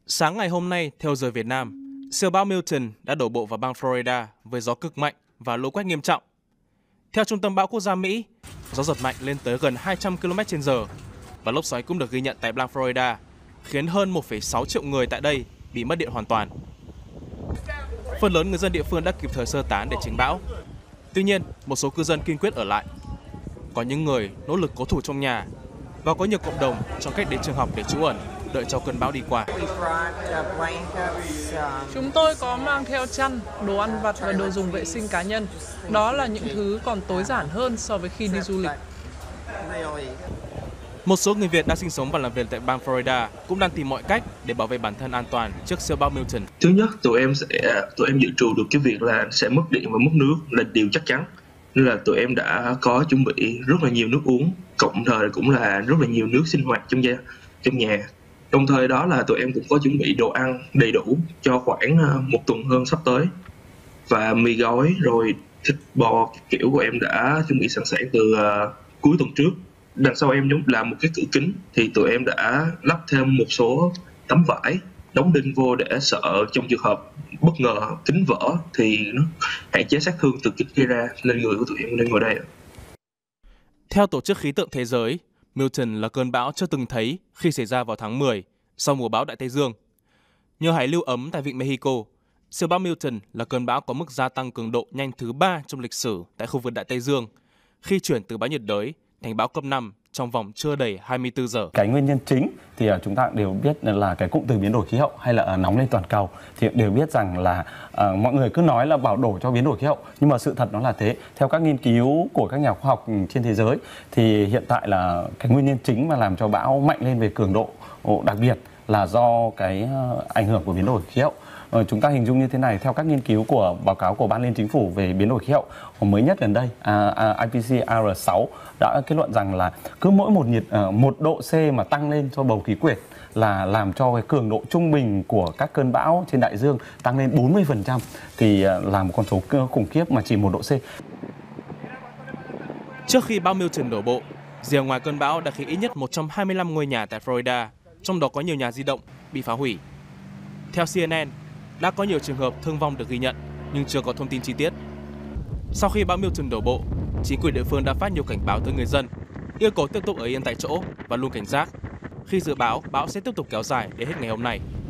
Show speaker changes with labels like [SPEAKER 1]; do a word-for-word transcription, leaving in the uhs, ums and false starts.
[SPEAKER 1] Sáng ngày hôm nay, theo giờ Việt Nam, siêu bão Milton đã đổ bộ vào bang Florida với gió cực mạnh và lũ quét nghiêm trọng. Theo Trung tâm Bão Quốc gia Mỹ, gió giật mạnh lên tới gần hai trăm ki lô mét trên giờ và lốc xoáy cũng được ghi nhận tại bang Florida, khiến hơn một phẩy sáu triệu người tại đây bị mất điện hoàn toàn. Phần lớn người dân địa phương đã kịp thời sơ tán để tránh bão. Tuy nhiên, một số cư dân kiên quyết ở lại. Có những người nỗ lực cố thủ trong nhà và có nhiều cộng đồng chọn cách đến trường học để trú ẩn, đợi cho cơn bão đi qua.
[SPEAKER 2] Chúng tôi có mang theo chăn, đồ ăn vặt và đồ dùng vệ sinh cá nhân. Đó là những thứ còn tối giản hơn so với khi đi du lịch.
[SPEAKER 1] Một số người Việt đang sinh sống và làm việc tại bang Florida cũng đang tìm mọi cách để bảo vệ bản thân an toàn trước siêu bão Milton.
[SPEAKER 3] Thứ nhất, tụi em sẽ tụi em dự trù được cái việc là sẽ mất điện và mất nước là điều chắc chắn. Nên là tụi em đã có chuẩn bị rất là nhiều nước uống, cộng thời cũng là rất là nhiều nước sinh hoạt trong gia trong nhà. Đồng thời đó là tụi em cũng có chuẩn bị đồ ăn đầy đủ cho khoảng một tuần hơn sắp tới. Và mì gói rồi thịt bò kiểu của em đã chuẩn bị sẵn sàng từ uh, cuối tuần trước. Đằng sau em giống là một cái cửa kính thì tụi em đã lắp thêm một số tấm vải đóng đinh vô để sợ trong trường hợp bất ngờ kính vỡ thì nó hạn chế sát thương từ kính gây ra lên người của tụi em nên ngồi đây.
[SPEAKER 1] Theo Tổ chức Khí tượng Thế giới, Milton là cơn bão chưa từng thấy khi xảy ra vào tháng mười sau mùa bão Đại Tây Dương. Nhờ hải lưu ấm tại vịnh Mexico, siêu bão Milton là cơn bão có mức gia tăng cường độ nhanh thứ ba trong lịch sử tại khu vực Đại Tây Dương, khi chuyển từ bão nhiệt đới thành bão cấp năm trong vòng chưa đầy hai mươi tư giờ.
[SPEAKER 4] Cái nguyên nhân chính thì chúng ta đều biết là cái cụm từ biến đổi khí hậu hay là nóng lên toàn cầu, thì đều biết rằng là uh, mọi người cứ nói là bảo đổ cho biến đổi khí hậu, nhưng mà sự thật nó là thế. Theo các nghiên cứu của các nhà khoa học trên thế giới thì hiện tại là cái nguyên nhân chính mà làm cho bão mạnh lên về cường độ đặc biệt là do cái ảnh hưởng của biến đổi khí hậu. Ờ, chúng ta hình dung như thế này, theo các nghiên cứu của báo cáo của Ban Liên Chính phủ về biến đổi khí hậu mới nhất gần đây, à, à, I P C R sáu đã kết luận rằng là cứ mỗi một nhiệt uh, một độ C mà tăng lên cho bầu khí quyển là làm cho cái cường độ trung bình của các cơn bão trên đại dương tăng lên bốn mươi phần trăm, thì uh, là một con số khủng khiếp mà chỉ một độ C.
[SPEAKER 1] Trước khi bão Milton đổ bộ, rìa ngoài cơn bão đã khiến ít nhất một trăm hai mươi lăm ngôi nhà tại Florida, trong đó có nhiều nhà di động, bị phá hủy. Theo C N N, đã có nhiều trường hợp thương vong được ghi nhận, nhưng chưa có thông tin chi tiết. Sau khi bão Milton đổ bộ, chính quyền địa phương đã phát nhiều cảnh báo tới người dân, yêu cầu tiếp tục ở yên tại chỗ và luôn cảnh giác, khi dự báo bão sẽ tiếp tục kéo dài đến hết ngày hôm nay.